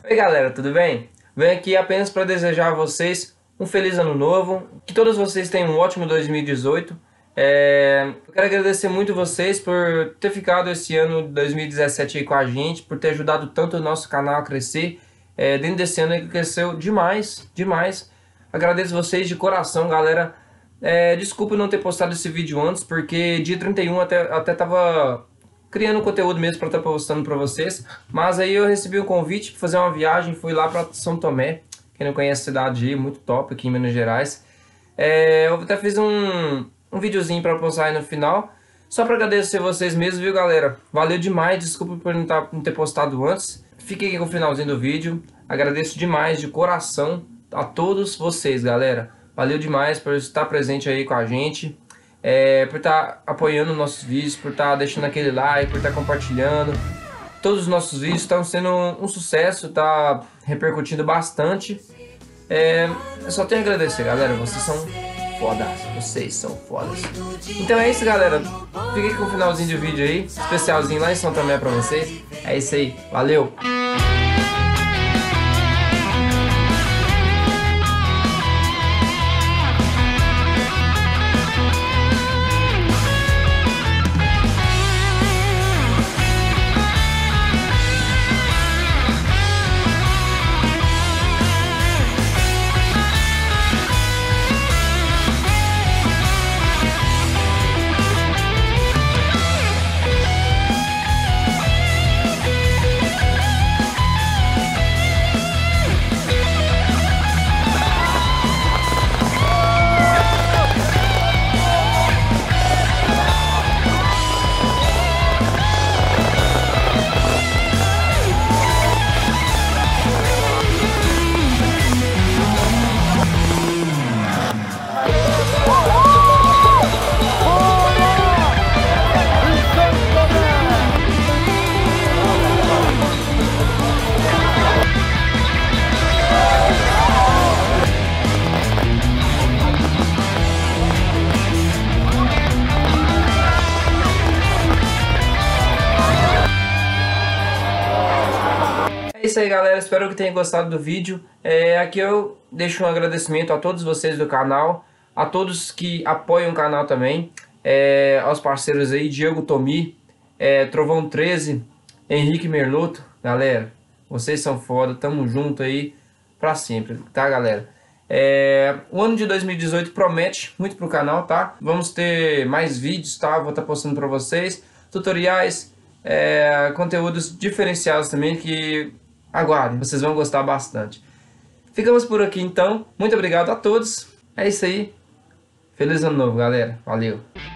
Oi galera, tudo bem? Venho aqui apenas para desejar a vocês um feliz ano novo, que todos vocês tenham um ótimo 2018. Eu quero agradecer muito vocês por ter ficado esse ano de 2017 aí com a gente, por ter ajudado tanto o nosso canal a crescer. Dentro desse ano ele cresceu demais, demais. Agradeço vocês de coração, galera. Desculpa não ter postado esse vídeo antes, porque dia 31 até tava criando conteúdo mesmo para estar postando para vocês, mas aí eu recebi um convite para fazer uma viagem, fui lá para São Tomé, quem não conhece a cidade aí, muito top aqui em Minas Gerais. Eu até fiz um videozinho para postar aí no final, só para agradecer vocês mesmo, viu galera? Valeu demais, desculpa por não ter postado antes. Fiquem aqui com o finalzinho do vídeo, agradeço demais de coração a todos vocês, galera. Valeu demais por estar presente aí com a gente. Por estar apoiando nossos vídeos, por estar deixando aquele like, por estar compartilhando. Todos os nossos vídeos estão sendo um sucesso, tá repercutindo bastante. Eu só tenho a agradecer, galera. Vocês são fodas, vocês são fodas. Então é isso, galera. Fiquei com o finalzinho do vídeo aí, especialzinho lá em São Tomé pra vocês. É isso aí, valeu! É isso aí, galera, espero que tenham gostado do vídeo. Aqui eu deixo um agradecimento a todos vocês do canal, a todos que apoiam o canal também, aos parceiros aí, Diego Tomi, Trovão 13, Henrique Merloto. Galera, vocês são foda, tamo junto aí pra sempre, tá galera? O ano de 2018 promete muito pro canal, tá? Vamos ter mais vídeos, tá? Vou estar postando pra vocês, tutoriais, conteúdos diferenciados também que... aguardem, vocês vão gostar bastante. Ficamos por aqui então. Muito obrigado a todos. É isso aí. Feliz ano novo, galera. Valeu.